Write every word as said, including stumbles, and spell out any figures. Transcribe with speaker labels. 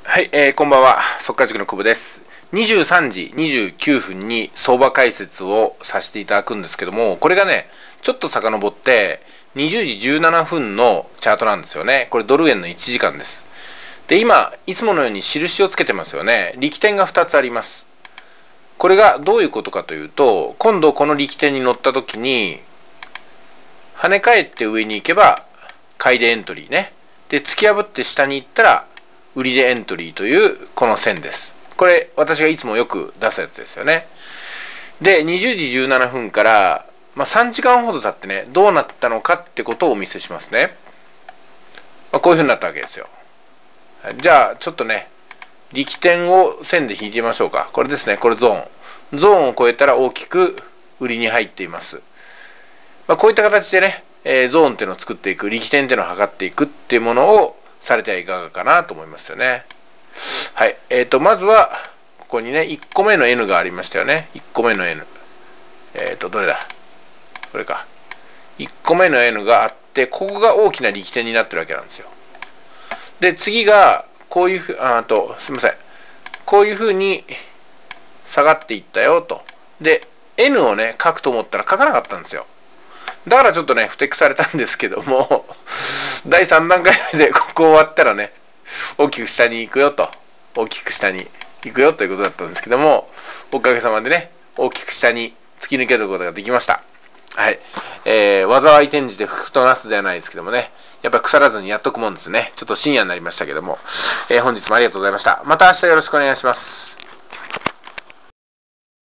Speaker 1: はい、えー、こんばんは。速稼塾の久保です。にじゅうさんじにじゅうきゅうふんに相場解説をさせていただくんですけども、これがね、ちょっと遡ってにじゅうじじゅうななふんのチャートなんですよね。これドル円のいちじかんです。で、今、いつものように印をつけてますよね。力点がふたつあります。これがどういうことかというと、今度この力点に乗った時に、跳ね返って上に行けば買いでエントリーね。で、突き破って下に行ったら売りでエントリーというこの線です。これ私がいつもよく出すやつですよね。で、にじゅうじじゅうななふんから、まあ、さんじかんほど経ってね、どうなったのかってことをお見せしますね。まあ、こういうふうになったわけですよ。じゃあちょっとね、力点を線で引いてみましょうか。これですね、これゾーン。ゾーンを超えたら大きく売りに入っています。まあ、こういった形でね、えー、ゾーンっていうのを作っていく、力点っていうのを測っていくっていうものをされてはいかがかなと思いますよね。はい。えっと、まずは、ここにね、いっこめの N がありましたよね。いっこめの N。えっと、どれだこれか。いっこめの N があって、ここが大きな力点になってるわけなんですよ。で、次が、こういうふう、あと、すみません。こういうふうに下がっていったよと。で、N をね、書くと思ったら書かなかったんですよ。だからちょっとね、ふてくされたんですけども、だいさんだんかいめでここ終わったらね、大きく下に行くよと、大きく下に行くよということだったんですけども、おかげさまでね、大きく下に突き抜けることができました。はい。えー、災い転じて福となすじゃないですけどもね、やっぱり腐らずにやっとくもんですね。ちょっと深夜になりましたけども、えー、本日もありがとうございました。また明日よろしくお願いします。